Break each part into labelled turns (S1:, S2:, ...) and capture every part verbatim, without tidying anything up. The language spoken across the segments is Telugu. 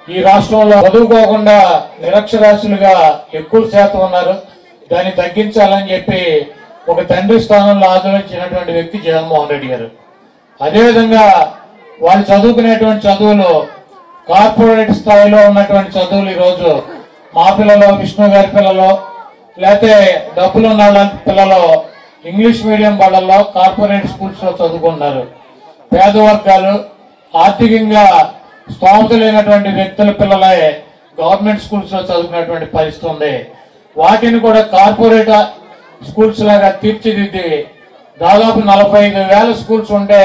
S1: ఈ రాష్ట్రంలో చదువుకోకుండా నిరక్షరాస్యులుగా ఎక్కువ శాతం ఉన్నారు. దాన్ని తగ్గించాలని చెప్పి ఒక తండ్రి స్థానంలో ఆలోచించినటువంటి వ్యక్తి జగన్మోహన్ రెడ్డి గారు. అదేవిధంగా వాళ్ళు చదువుకునేటువంటి చదువులు కార్పొరేట్ స్థాయిలో ఉన్నటువంటి చదువులు ఈరోజు మా పిల్లలు, విష్ణు గారి పిల్లలు, లేకపోతే డబ్బులు ఉన్న వాళ్ళ పిల్లలు ఇంగ్లీష్ మీడియం బళ్ళల్లో కార్పొరేట్ స్కూల్స్ లో చదువుకున్నారు. పేద వర్గాలు, ఆర్థికంగా స్తోమత లేనటువంటి వ్యక్తుల పిల్లలే గవర్నమెంట్ స్కూల్స్ లో చదువుకునేటువంటి పరిస్థితి ఉంది. వాటిని కూడా కార్పొరేట్ స్కూల్స్ లాగా తీర్చిదిద్ది దాదాపు నలభై ఐదు వేల స్కూల్స్ ఉంటే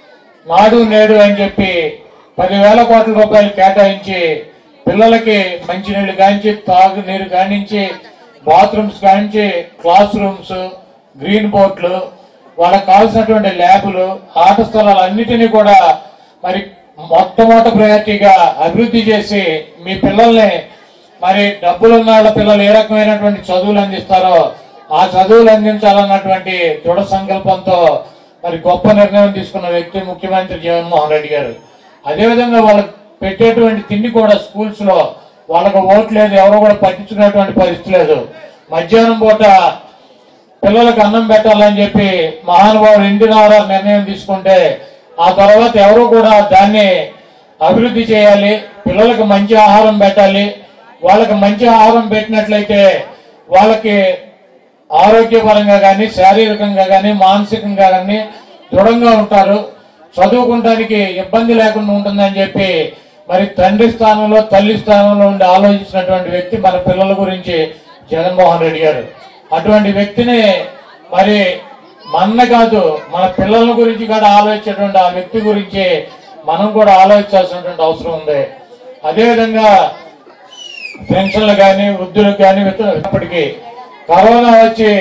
S1: నాడు నేడు అని చెప్పి పదివేల కోట్ల రూపాయలు కేటాయించి పిల్లలకి మంచినీళ్లు కానించి, తాగునీరు కానించి, బాత్రూమ్స్ కానించి, క్లాస్ రూమ్స్, గ్రీన్ బోర్డులు, వాళ్ళకి కావాల్సినటువంటి ల్యాబులు, ఆట స్థలాలు అన్నిటినీ కూడా మరి మొట్టమొదటి ప్రయారిటీగా అభివృద్ధి చేసి మీ పిల్లల్ని మరి డబ్బులున్న వాళ్ళ పిల్లలు ఏ రకమైనటువంటి చదువులు అందిస్తారో ఆ చదువులు అందించాలన్నటువంటి దృఢ సంకల్పంతో మరి గొప్ప నిర్ణయం తీసుకున్న వ్యక్తి ముఖ్యమంత్రి జగన్మోహన్ రెడ్డి గారు. అదేవిధంగా వాళ్ళకి పెట్టేటువంటి తిండి కూడా స్కూల్స్ లో వాళ్ళకు ఓటు లేదు, ఎవరు కూడా పట్టించుకునేటువంటి పరిస్థితి లేదు. మధ్యాహ్నం పూట పిల్లలకు అన్నం పెట్టాలని చెప్పి మహానుభావుడు ఎన్టీ రామారావు నిర్ణయం తీసుకుంటే ఆ తర్వాత ఎవరు కూడా దాన్ని అభివృద్ధి చేయాలి, పిల్లలకు మంచి ఆహారం పెట్టాలి. వాళ్ళకి మంచి ఆహారం పెట్టినట్లయితే వాళ్ళకి ఆరోగ్యపరంగా కానీ, శారీరకంగా కానీ, మానసికంగా కానీ దృఢంగా ఉంటారు, చదువుకుంటానికి ఇబ్బంది లేకుండా ఉంటుందని చెప్పి మరి తండ్రి స్థానంలో, తల్లి స్థానంలో ఉండి ఆలోచించినటువంటి వ్యక్తి మన పిల్లల గురించి జగన్మోహన్ రెడ్డి గారు. అటువంటి వ్యక్తిని మరి మన కాదు మన పిల్లల గురించి కూడా ఆలోచించేటువంటి ఆ వ్యక్తి గురించి మనం కూడా ఆలోచించాల్సినటువంటి అవసరం ఉంది. అదేవిధంగా పెన్షన్లు కానీ, వృద్ధులకు కానీ ఇప్పటికీ కరోనా వచ్చి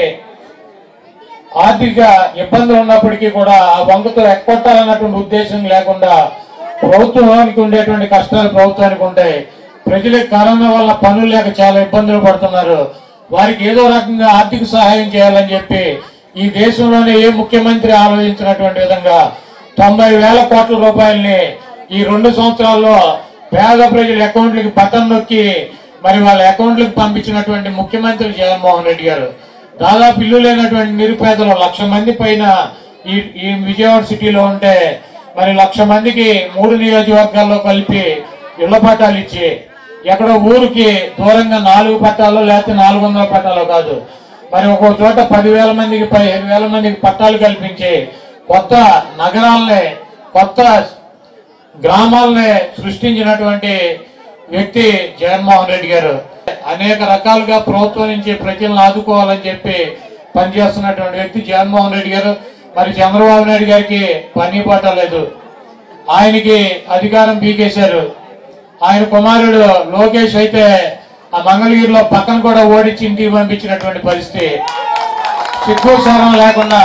S1: ఆర్థిక ఇబ్బందులు ఉన్నప్పటికీ కూడా ఆ వంకతో ఎక్కొట్టాలన్నటువంటి ఉద్దేశం లేకుండా ప్రభుత్వానికి ఉండేటువంటి కష్టాలు ప్రభుత్వానికి ఉంటాయి. ప్రజలకు కరోనా వల్ల పనులు లేక చాలా ఇబ్బందులు పడుతున్నారు. వారికి ఏదో రకంగా ఆర్థిక సహాయం చేయాలని చెప్పి ఈ దేశంలోనే ఏ ముఖ్యమంత్రి ఆలోచించినటువంటి విధంగా తొంభై వేల కోట్ల రూపాయలని ఈ రెండు సంవత్సరాల్లో పేద ప్రజల అకౌంట్లకి బటన్ నొక్కి మరి వాళ్ళ అకౌంట్లకు పంపించినటువంటి ముఖ్యమంత్రి జగన్మోహన్ రెడ్డి గారు. దాదాపు ఇల్లు లేనటువంటి నిరుపేదలు లక్ష మంది పైన ఈ ఈ విజయవాడ సిటీలో ఉంటే మరి లక్ష మందికి మూడు నియోజకవర్గాల్లో కలిపి ఇళ్ల పట్టాలు ఇచ్చి ఎక్కడో ఊరికి దూరంగా నాలుగు పట్టాలు లేకపోతే నాలుగు వందల పట్టాలు కాదు మరి ఒక్కో చోట పదివేల మందికి పదిహేను వేల మందికి పట్టాలు కల్పించి కొత్త నగరాలనే, కొత్త గ్రామాలనే సృష్టించినటువంటి వ్యక్తి జగన్మోహన్ రెడ్డి గారు. అనేక రకాలుగా ప్రభుత్వం నుంచి ప్రజలను ఆదుకోవాలని చెప్పి పనిచేస్తున్నటువంటి వ్యక్తి జగన్మోహన్ రెడ్డి గారు. మరి చంద్రబాబు నాయుడు గారికి పని పట్టలేదు, ఆయనకి అధికారం పీకేశారు. ఆయన కుమారుడు లోకేష్ అయితే ఆ మంగళగిరిలో పక్కన కూడా ఓడించి ఇంటికి పంపించినటువంటి పరిస్థితి. సిగ్గు శరం లేకుండా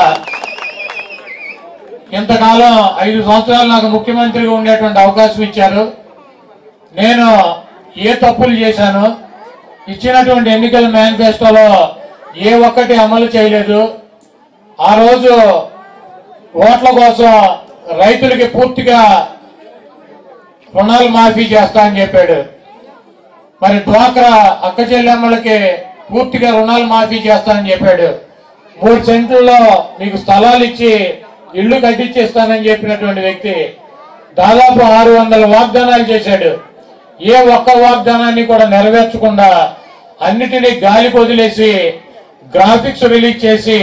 S1: ఇంతకాలం ఐదు సంవత్సరాలు నాకు ముఖ్యమంత్రిగా ఉండేటువంటి అవకాశం ఇచ్చారు. నేను ఏ తప్పులు చేశాను, ఇచ్చినటువంటి ఎన్నికల మేనిఫెస్టోలో ఏ ఒక్కటి అమలు చేయలేదు. ఆ రోజు ఓట్ల కోసం రైతులకి పూర్తిగా రుణాలు మాఫీ చేస్తా అని చెప్పాడు. మరి డ్వాక్రా అక్క చెల్లెమ్మలకి పూర్తిగా రుణాలు మాఫీ చేస్తా అని చెప్పాడు. మూడు సెంట్లలో మీకు స్థలాలు ఇచ్చి ఇళ్లు కట్టించేస్తానని చెప్పినటువంటి వ్యక్తి దాదాపు ఆరు వందల వాగ్దానాలు చేశాడు. ఏ ఒక్క వాగ్దానాన్ని కూడా నెరవేర్చకుండా అన్నిటినీ గాలికి వదిలేసి గ్రాఫిక్స్ రిలీజ్ చేసి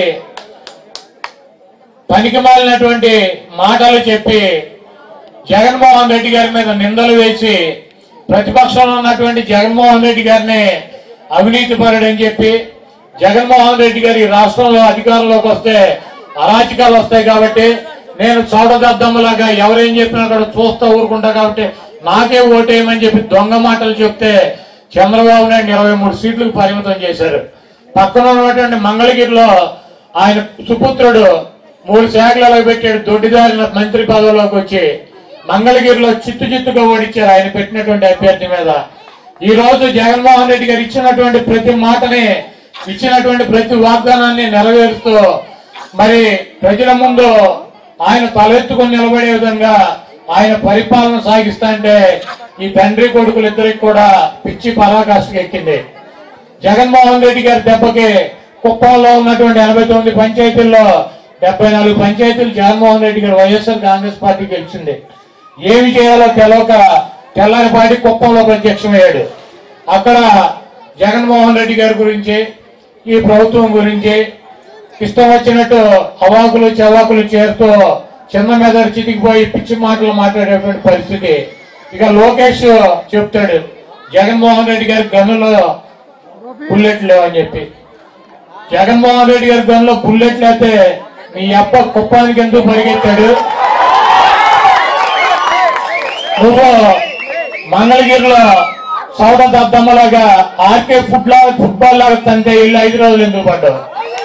S1: పనికిమాలినటువంటి మాటలు చెప్పి జగన్మోహన్ రెడ్డి గారి మీద నిందలు వేసి ప్రతిపక్షంలో ఉన్నటువంటి జగన్మోహన్ రెడ్డి గారిని అవినీతి పరుడని చెప్పి జగన్మోహన్ రెడ్డి గారి రాష్ట్రంలో అధికారంలోకి వస్తే అరాచకాలు వస్తాయి కాబట్టి నేను చోటదద్దమ్మలాగా ఎవరేం చెప్పినా కూడా చూస్తా ఊరుకుంటా కాబట్టి నాకే ఓటేయమని చెప్పి దొంగ మాటలు చెప్తే చంద్రబాబు నాయుడు ఇరవై మూడు సీట్లకు పరిమితం చేశారు. పక్కన ఉన్నటువంటి మంగళగిరిలో ఆయన సుపుత్రుడు మూడు శాఖలలో పెట్టాడు. దొడ్డిదారిన మంత్రి పదవిలోకి వచ్చి మంగళగిరిలో చిత్తు చిత్తుగా ఓడించారు ఆయన పెట్టినటువంటి అభ్యర్థి మీద. ఈ రోజు జగన్మోహన్ రెడ్డి గారు ఇచ్చినటువంటి ప్రతి మాటని, ఇచ్చినటువంటి ప్రతి వాగ్దానాన్ని నెరవేరుస్తూ మరి ప్రజల ముందు ఆయన తలెత్తుకుని నిలబడే విధంగా ఆయన పరిపాలన సాగిస్తా అంటే ఈ తండ్రి కొడుకులు ఇద్దరికి కూడా పిచ్చి పరాకాష్ఠకి ఎక్కింది. జగన్మోహన్ రెడ్డి గారి దెబ్బకి కుప్పంలో ఉన్నటువంటి ఎనభై తొమ్మిది పంచాయతీల్లో డెబ్బై నాలుగు పంచాయతీలు జగన్మోహన్ రెడ్డి గారు వైఎస్ఆర్ కాంగ్రెస్ పార్టీ గెలిచింది. ఏమి చేయాలో తెలవక తెల్లారిపాటి కుప్పంలో ప్రత్యక్షమయ్యాడు. అక్కడ జగన్మోహన్ రెడ్డి గారి గురించి ఈ ప్రభుత్వం గురించి ఇష్టం వచ్చినట్టు అవాకులు చవాకులు చేరుతూ చిన్న మెదడు చితికిపోయి పిచ్చి మాటలు మాట్లాడేటువంటి పరిస్థితి. ఇక లోకేష్ చెప్తాడు జగన్మోహన్ రెడ్డి గారి గన్నులో బుల్లెట్ లేవు అని చెప్పి. జగన్మోహన్ రెడ్డి గారి గన్నులో బుల్లెట్లు అయితే నీ అప్ప కుప్పానికి ఎందుకు పరిగెత్తాడు? నువ్వు మంగళగిరిలో సౌద దద్దమ్మలాగా ఆర్కే ఫుట్బాల్ ఫుట్బాల్ లాగా తంటే ఇల్లు ఐదు రోజులు ఎందుకు పడ్డావు?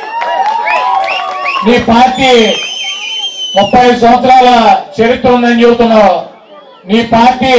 S1: నీ పార్టీ ముప్పై సంవత్సరాల చరిత్ర ఉందని చెబుతున్నావు. నీ పార్టీ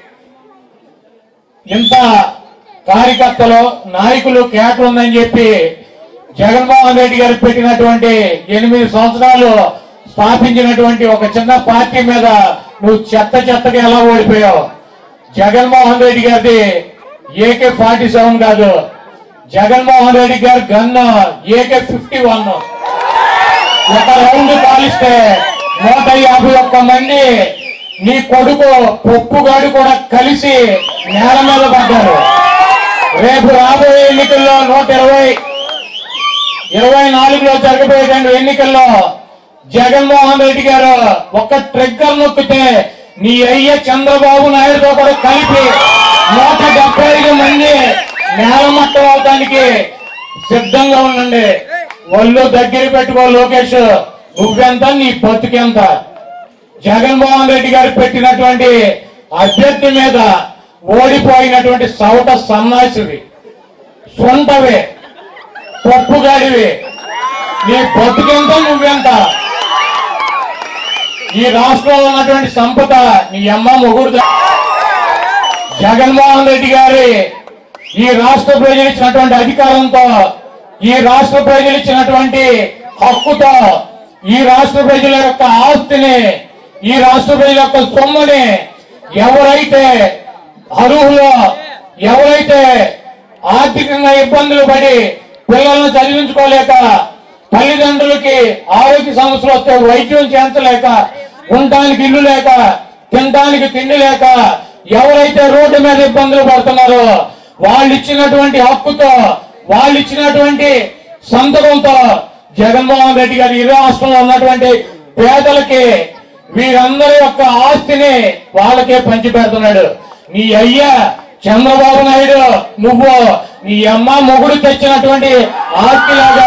S1: ఇంత కార్యకర్తలు నాయకులు కేటర్ ఉందని చెప్పి జగన్మోహన్ రెడ్డి గారు పెట్టినటువంటి ఎనిమిది సంవత్సరాలు స్థాపించినటువంటి ఒక చిన్న పార్టీ మీద నువ్వు చెత్త చెత్తగా ఎలా ఓడిపోయావు? జగన్మోహన్ రెడ్డి గారిది ఏకే ఫార్టీ సెవెన్ కాదు, జగన్మోహన్ రెడ్డి గారి గన్ను ఏకే ఫిఫ్టీ వన్. ఒక రౌండ్ కాలిస్తే నూట యాభై ఒక్క మంది నీ కొడుకు పొప్పుగాడు కూడా కలిసి నేల మీద పడ్డారు. రేపు రాబోయే ఎన్నికల్లో నూట ఇరవై ఇరవై నాలుగులో జరగబోయేటువంటి ఎన్నికల్లో జగన్మోహన్ రెడ్డి గారు ఒక్క ట్రిగ్గర్ నొక్కితే నీ అయ్య చంద్రబాబు నాయుడుతో కూడా కలిపి నూట డెబ్బై ఐదు మంది నేలమట్టం అవడానికి సిద్ధంగా ఉండండి. ఒళ్ళు దగ్గర పెట్టుకో లోకేష్, నువ్వెంత నీ బతుకెంత? జగన్మోహన్ రెడ్డి గారు పెట్టినటువంటి అభ్యర్థి మీద ఓడిపోయినటువంటి సౌట సన్నాసివి, సొంతవే, పప్పుగాడివి, నీ బతుకెంత నువ్వెంత? ఈ రాష్ట్రంలో ఉన్నటువంటి సంపద నీ అమ్మ మొగుడు. జగన్మోహన్ రెడ్డి గారి ఈ రాష్ట్ర ప్రజలు ఇచ్చినటువంటి అధికారంతో, ఈ రాష్ట్ర ప్రజలు ఇచ్చినటువంటి హక్కుతో, ఈ రాష్ట్ర ప్రజల యొక్క ఆస్తిని, ఈ రాష్ట్ర ప్రజల యొక్క సొమ్ముని ఎవరైతే అర్హులో, ఎవరైతే ఆర్థికంగా ఇబ్బందులు పడి పిల్లలను చదివించుకోలేక, తల్లిదండ్రులకి ఆరోగ్య సమస్యలు వస్తే వైద్యం చేయించలేక, ఉండటానికి ఇల్లు లేక, తినడానికి తిండి లేక ఎవరైతే రోడ్డు మీద ఇబ్బందులు పడుతున్నారో వాళ్ళు ఇచ్చినటువంటి హక్కుతో, వాళ్ళు ఇచ్చినటువంటి సంతకంతో జగన్మోహన్ రెడ్డి గారు ఈ రాష్ట్రంలో ఉన్నటువంటి పేదలకి వీరందరి యొక్క ఆస్తిని వాళ్ళకే పంచిపెడుతున్నాడు. నీ అయ్యా చంద్రబాబు నాయుడు నువ్వు నీ అమ్మ మొగుడు తెచ్చినటువంటి ఆస్తిలాగా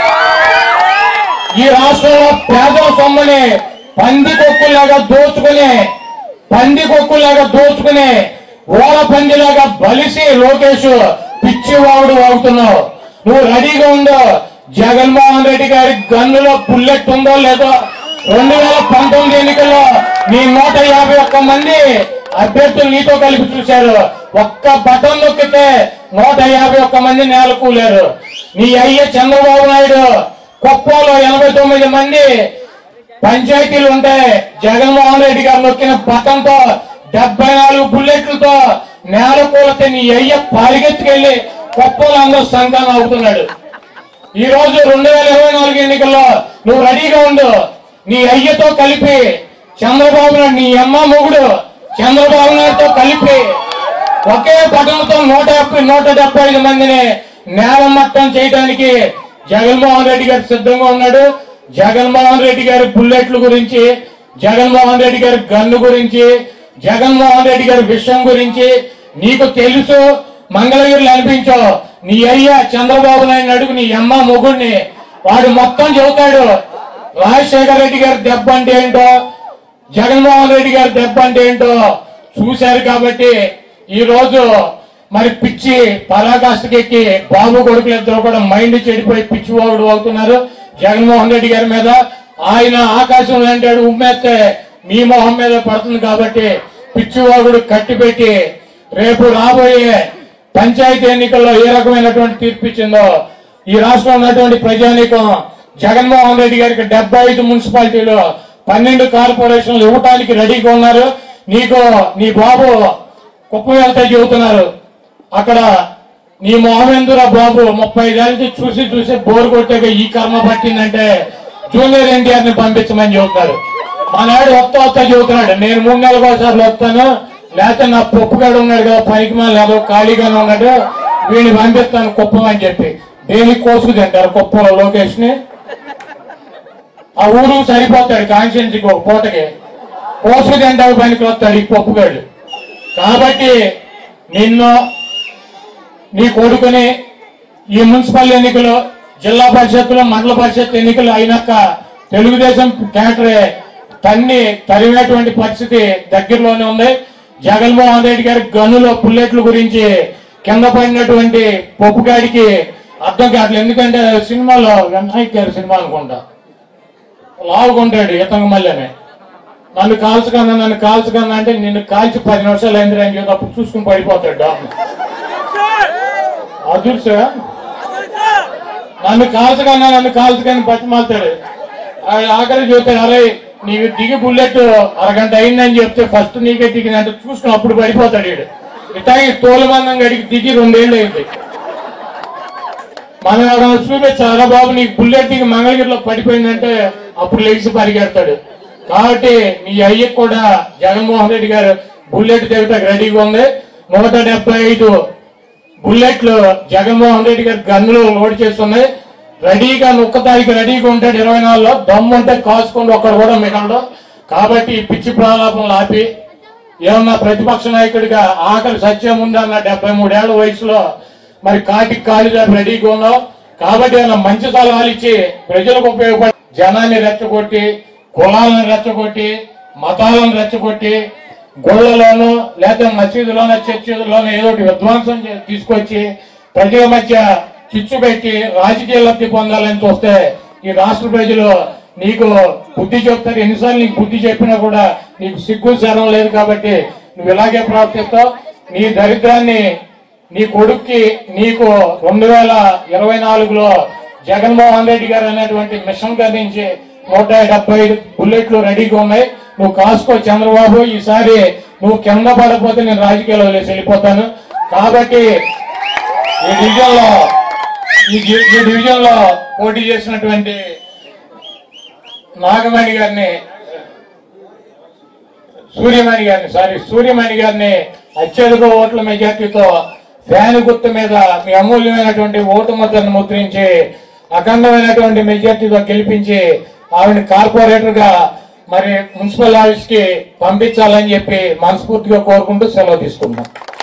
S1: ఈ రాష్ట్రంలో పేదల సొమ్ముని పంది కొక్కులాగా దోచుకుని పంది కొక్కులాగా దోచుకుని ఓల పందిలాగా బలిసి లోకేష్ పిచ్చివాడు అవుతున్నావు. నువ్వు రెడీగా ఉండు. జగన్మోహన్ రెడ్డి గారి గన్నులో బుల్లెట్ ఉందో లేదో రెండు వేల పంతొమ్మిది ఎన్నికల్లో నీ నూట యాభై ఒక్క మంది అభ్యర్థులు నీతో కలిపి చూశారు. ఒక్క బటన్ నొక్కితే నూట యాభై ఒక్క మంది నేల కూలారు. నీ అయ్య చంద్రబాబు నాయుడు కుప్పంలో ఎనభై తొమ్మిది మంది పంచాయతీలు ఉంటే జగన్మోహన్ రెడ్డి గారు నొక్కిన బటన్తో డెబ్బై నాలుగు బుల్లెట్లతో నేల కూలితే నీ అయ్య పారిగెత్తుకెళ్లి కుప్పంలో అందరూ సంఘాన్ని అవుతున్నాడు. ఈ రోజు రెండు వేల ఇరవై నాలుగు ఎన్నికల్లో నువ్వు రెడీగా ఉండు. నీ అయ్యతో కలిపి చంద్రబాబు నాయుడు, నీ అమ్మ మొగుడు చంద్రబాబు నాయుడుతో కలిపి ఒకే బటన్తో నూట యాభై నూట డెబ్బై ఐదు మందిని నేలమట్టం చేయడానికి జగన్మోహన్ రెడ్డి గారు సిద్ధంగా ఉన్నాడు. జగన్మోహన్ రెడ్డి గారి బుల్లెట్ల గురించి, జగన్మోహన్ రెడ్డి గారి గన్ను గురించి, జగన్మోహన్ రెడ్డి గారి విషయం గురించి నీకు తెలుసు. మంగళగిరిలో అనిపించో నీ అయ్య చంద్రబాబు నాయుడు అడుగు, నీ అమ్మ మొగుడిని, వాడు మొత్తం చెబుతాడు. రాజశేఖర రెడ్డి గారి దెబ్బ అంటే ఏంటో, జగన్మోహన్ రెడ్డి గారి దెబ్బ అంటే ఏంటో చూశారు. కాబట్టి ఈ రోజు మరి పిచ్చి పరాకాష్ఠకెక్కి బాబు కొడుకులు ఇద్దరు కూడా మైండ్ చెడిపోయి పిచ్చి వాడు అవుతున్నారు జగన్మోహన్ రెడ్డి గారి మీద. ఆయన ఆకాశం లాంటాడు, ఉమ్మేస్తే మీ మొహం మీద పడుతుంది. కాబట్టి పిచ్చివాగుడు కట్టి పెట్టి రేపు రాబోయే పంచాయతీ ఎన్నికల్లో ఏ రకమైనటువంటి తీర్పు ఇచ్చిందో ఈ రాష్ట్రంలో ఉన్నటువంటి ప్రజానీకం జగన్మోహన్ రెడ్డి గారికి డెబ్బై ఐదు మున్సిపాలిటీలు పన్నెండు కార్పొరేషన్లు ఇవ్వటానికి రెడీగా ఉన్నారు. నీకు నీ బాబు కుప్పం వెళ్తే చెబుతున్నారు అక్కడ నీ మొహమేందురా బాబు ముప్పై ఐదేళ్ళకి చూసి చూసి బోరు కొట్టాక ఈ కర్మ పట్టిందంటే జూనియర్ ఎన్టీఆర్ ని పంపించమని చెబుతారు. మా నాడు వస్తా వస్తా చెబుతున్నాడు నేను మూడు నెలలకు ఒకసారి వస్తాను, లేకపోతే నా పప్పుగాడు ఉన్నాడు కదా పనికి మళ్ళీ ఏదో ఖాళీగానే ఉన్నాడు వీడిని పంపిస్తాను కుప్పం అని చెప్పి. దేనికి కోసుకు తింటారు కుప్పంలో లోకేష్ ని? ఆ ఊరు సరిపోతాడు కాన్స్టిట్యున్సీకి ఒక పూటకి, కోసుకు తింటావు పనికి వస్తాడు ఈ పప్పుగాడు. కాబట్టి నిన్ను నీ కొడుకుని ఈ మున్సిపల్ ఎన్నికలు, జిల్లా పరిషత్తులు, మండల పరిషత్ ఎన్నికలు అయినాక తెలుగుదేశం కేటరే తన్ని తరిమినటువంటి పరిస్థితి దగ్గరలోనే ఉంది. జగన్మోహన్ రెడ్డి గారి గన్నులో బుల్లెట్ల గురించి కింద పడినటువంటి పప్పుగాడికి అర్థం కావట్లేదు. ఎందుకంటే సినిమాలో వినాయక్ గారి సినిమా అనుకుంటా లావుకుంటాడు ఇతను మళ్ళీనే నన్ను కాల్చకన్నా నన్ను కాల్చకన్నా అంటే నిన్ను కాల్చి పది నిమిషాలు అయింది అని చెప్పి అప్పుడు చూసుకుని పడిపోతాడు డాక్టర్. అదుర్సా నన్ను కాల్చకన్నా నన్ను కాల్చకని బతిమాలుతాడు. ఆఖరి చూస్తాడు అరే నీకు దిగి బుల్లెట్ అరగంట అయిందని చెప్తే ఫస్ట్ నీకే దిగిందంటే చూసుకుని అప్పుడు పడిపోతాడు వీడు. ఇట్లాగే తోలుమందం గడికి దిగి రెండేళ్ళు అయింది. మనం ఎవరైనా చూపించారా బాబు నీకు బుల్లెట్ దిగి మంగళగిరిలో పడిపోయిందంటే అప్పుడు లెగిసి పరిగెడతాడు. కాబట్టి నీ అయ్యకు కూడా జగన్మోహన్ రెడ్డి గారు బుల్లెట్ దిగటానికి రెడీగా ఉంది. నూట డెబ్బై ఐదు బుల్లెట్లు జగన్మోహన్ రెడ్డి గారి గన్నులు లోడ్ చేస్తున్నాయి. రెడీగా ఒక్క తారీఖు రెడీగా ఉంటాడు. ఇరవై నాలుగులో దమ్ముంటే కాసుకుంటూ ఒక్కడు కూడా మిగలడు. కాబట్టి ఈ పిచ్చి ప్రలాపంలో ఆపి ఏమన్నా ప్రతిపక్ష నాయకుడిగా ఆఖరి సత్యం ఉందన్న డెబ్బై మూడేళ్ల వయసులో మరి కాటికి కాలిగా రెడీగా ఉన్నావు. కాబట్టి ఏమన్నా మంచి సలహాలు ఇచ్చి ప్రజలకు ఉపయోగపడి జనాన్ని రెచ్చగొట్టి, కులాలను రెచ్చగొట్టి, మతాలను రెచ్చగొట్టి, గుళ్లలోనూ లేదా మసీదులోనూ చర్చిలోనూ ఏదో విధ్వంసం తీసుకొచ్చి ప్రజల మధ్య చిచ్చు పెట్టి రాజకీయ లబ్ధి పొందాలని చూస్తే ఈ రాష్ట్ర ప్రజలు నీకు బుద్ధి చెప్తారు. ఎన్నిసార్లు నీకు బుద్ధి చెప్పినా కూడా నీకు సిగ్గు శరం లేదు. కాబట్టి నువ్వు ఇలాగే ప్రవర్తిస్తావు. నీ దరిద్రాన్ని నీ కొడుక్కి నీకు రెండు వేల ఇరవై నాలుగులో జగన్మోహన్ రెడ్డి గారు అనేటువంటి మిషన్ గదించి నూట డెబ్బై ఐదు బుల్లెట్లు రెడీగా ఉన్నాయి. నువ్వు కాసుకో చంద్రబాబు. ఈసారి నువ్వు కింద పడకపోతే నేను రాజకీయాల్లో వదిలేసి వెళ్ళిపోతాను. కాబట్టి ఈ డివిజన్ లో ఈ డివిజన్ లో పోటీ చేసినటువంటి నాగమణి గారిని సూర్యమణి గారిని సారీ సూర్యమణి గారిని అత్యధిక ఓట్ల మెజార్టీతో ఫ్యాన్ గుర్తు మీద మీ అమూల్యమైనటువంటి ఓటు ముద్రను ముద్రించి అఖండమైనటువంటి మెజార్టీతో గెలిపించి ఆవిడ కార్పొరేటర్ గా మరి మున్సిపల్ ఆఫీస్ కి పంపించాలని చెప్పి మనస్ఫూర్తిగా కోరుకుంటూ సెలవు తీసుకుంటాం.